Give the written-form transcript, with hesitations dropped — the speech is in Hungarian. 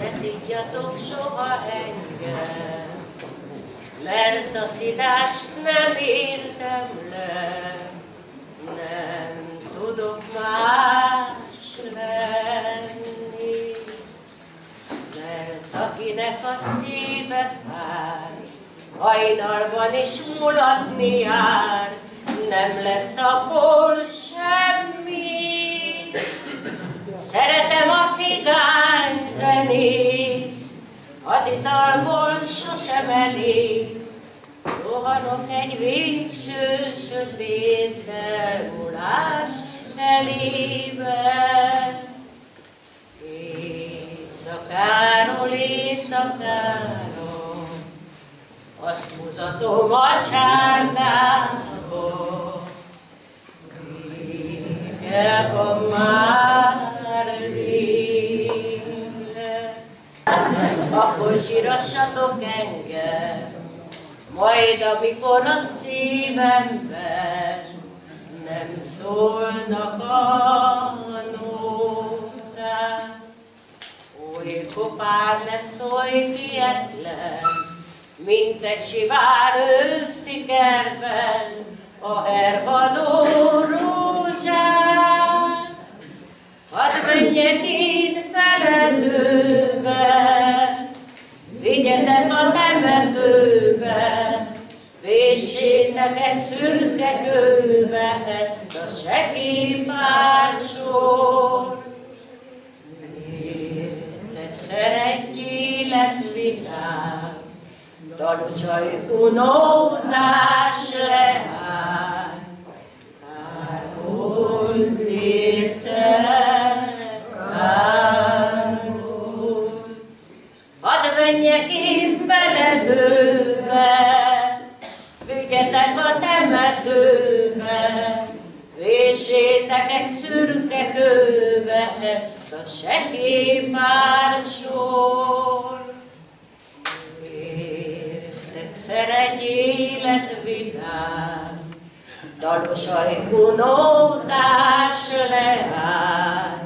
ne szidjatok soha engem, mert a szidást nem írtam le, nem tudok más lenni, mert akinek a szíve fáj, hajnalban is mulatni jár, nem lesz abból semmi. Szeretem a cigány zenét, az italból sosem elég, rohanok egy végső sötét elmúlás elébe. Éjszakáról éjszakára azt mutatom a csárdába, vége van már vége. Akkor sírassatok engem, majd amikor a szívemben nem szólnak a nóták. Oly kopár lesz, oly kietlen, mint egy sivár őszi kertben a hervadó rózsák. Hadd menjek itt feledőbe, vigyetek a temetőbe, véssétek egy szürke kőbe ezt a segélypár sor. Egyszer egy életvilág, dalos ajkú nótás leány, kár volt érte, kár volt. Hadd menjek én feledőbe, vigyetek a temetőbe, véssétek egy szürke kőbe ezt a segélypár sor. Egyszer egy életvidám, dalos ajkú nótás leány,